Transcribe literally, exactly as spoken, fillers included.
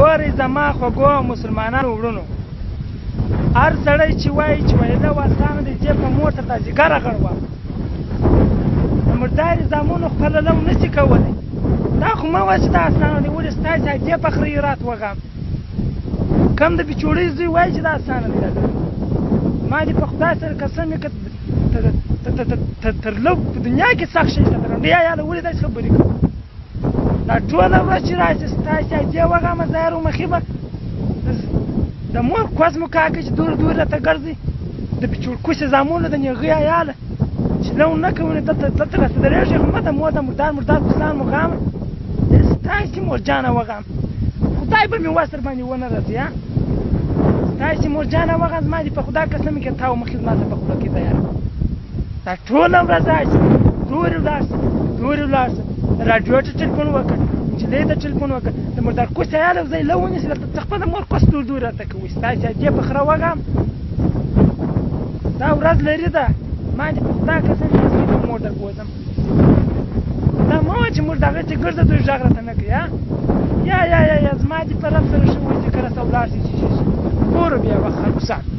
ګورئ زما خوږو مسلمانانو وروڼو، هر سړی چې وایي چې ویله واسانه دی ځې په موټر دا جګره غړوه، د مرداري زامنو خپله لو نه شي کولی. دا خو مه وایه چې دا اسانه دی، ولې ستاسې ادې په خره رات وغم. کم د بچوړۍ زوی وایي چې دا اسانه دی. ما دې په خدای سره قسم یې که تر لږ په دنیا کې سخت شی ته درم یا یاده ولې داسې خبرې کوو. دا ټوله ورځ چې راشي ستاسې ادې وغمه زه هر مخې به د مور کوز مو کاکه چې دور دور راته ګرځي، د بچوړکوسې زامنو د نیغې عیاله چې لو نه کوي دلته دلته رسېدلېږي، خو مه د مور د مردار مردار دوستان مو غامه ستاسې مورجانه وغم. خدای به مې وس در باندې ونه رسي ها. ستاسې مورجانه وغم زما دې په خدای قسم یې که تا و مخې زما ته په خوله کې تیاره. دا ټوله ورځ راشي دورې ولاړ شه دورې ولاړ شه، راډیو ته ټلیفون وکړ، نجلۍ ته ټلیفون وکړ، د مردار کوس عیاله ځای له ونیسي درته خپله مور کوس دور دور راته کوي. ستاسې ادې په خره وغم دا ورځ لري ده. ما دې په خدای قسم یې زه د مور در بوځم. دا مه وایه چې مور دغه چې ګرځه دوی غږ راته نه کوي ها. یا یا یا یا زما دې په رب سره ښه وایي چې کله ته ولاړ شي چې شي کور بیا وخت خرګوسان